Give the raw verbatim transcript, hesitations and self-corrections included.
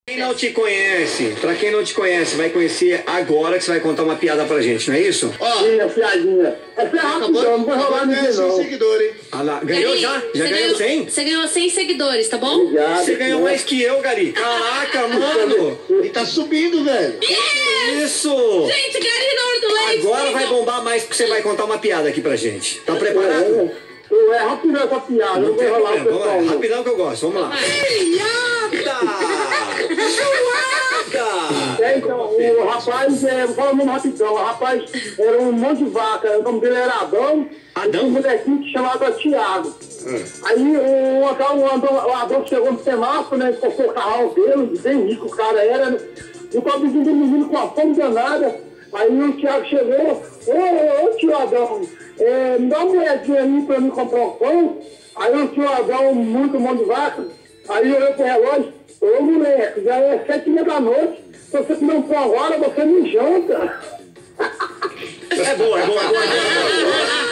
Quem não te conhece, pra quem não te conhece, vai conhecer agora que você vai contar uma piada pra gente, não é isso? Ó, sim, a piadinha. Essa é rápido, não vai rolar ninguém não. Seguidor, hein? Ah lá, ganhou Gari, já? Já você ganhou cem? Você ganhou cem seguidores, tá bom? Obrigado. Você ganhou mais que eu, Gari. Caraca, mano. E tá subindo, velho. Isso. Gente, Gari na hora do leite. Agora vai bombar mais porque você vai contar uma piada aqui pra gente. Tá preparado? É, é rapidão essa piada, Não não tem vai rolar o problema. Vamos lá. pessoal. Rapidão que eu gosto. Vamos lá. Piada! Chuada! É, então, o rapaz, é, fala o nome rapidão, o rapaz era um monte de vaca, o nome dele era Adão, Adão? e tinha um molequinho que chamava Tiago. Hum. Aí o, o, Adão, o Adão chegou no semáforo, né, encostou o carro dele, bem rico o cara era, né, e o pobrezinho do menino com a fome danada. Aí o Tiago chegou, ô, ô tio Adão, é, me dá uma moedinha aí pra mim comprar um pão. Aí o tio Adão, muito mão de vaca, aí olhou pro relógio, ô moleque, já é sete e meia da noite, se você comer um pão agora, você me janta. É boa, é boa, é boa. É boa.